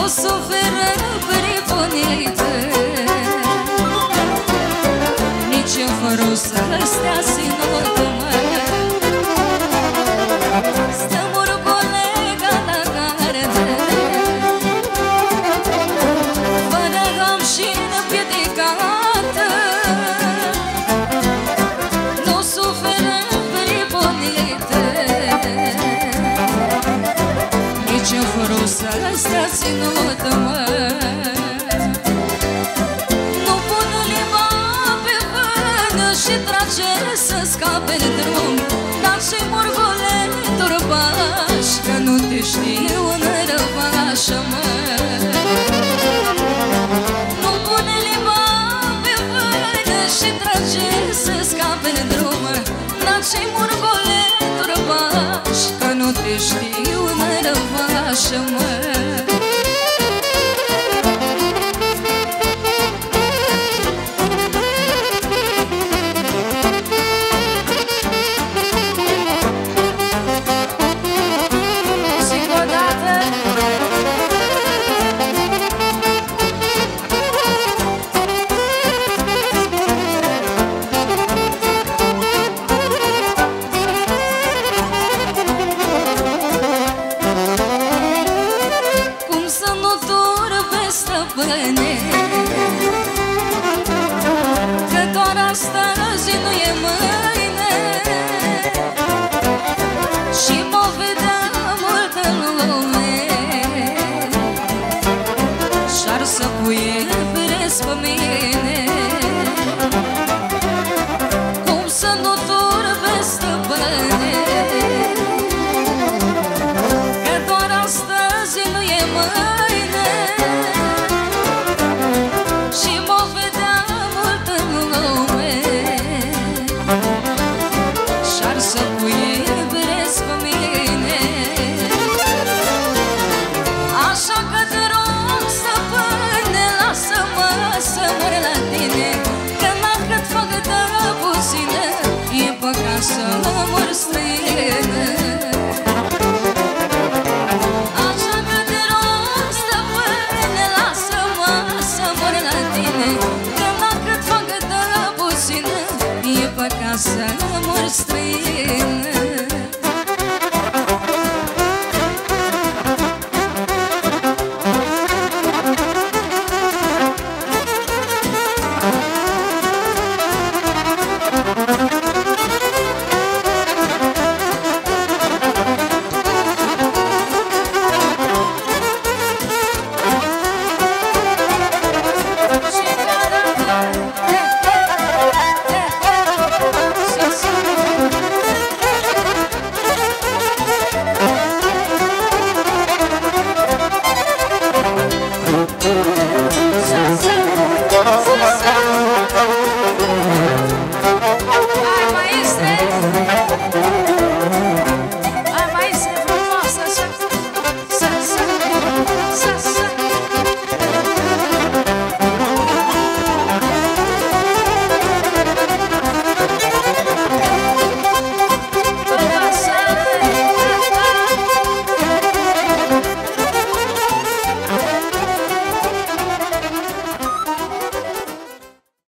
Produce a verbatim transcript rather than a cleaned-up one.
suferă pribunită, nici eu fără să stea ținută, mă. Stă murgolega la gardă, fără gam și împiedicată, nu suferă pribunită, nici eu fără să stea ținută, mă. Nu pun limba pe vână și trage să scape de drum, dar și murgole turbaș, că nu te știu în răvașă, mă. Nu pune limba pe vână și trage să scape de drum, dar și murgole turbaș, că nu te știu în răvașă, mă. Că doar astăzi nu e mâine și mă vedea multă lume și-ar să puie firesc pe mine. Cum să nu turbe, stăpâne, că doar astăzi nu e mâine